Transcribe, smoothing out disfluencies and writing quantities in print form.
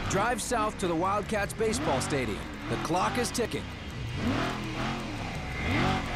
Drive south to the Wildcats baseball stadium. The clock is ticking.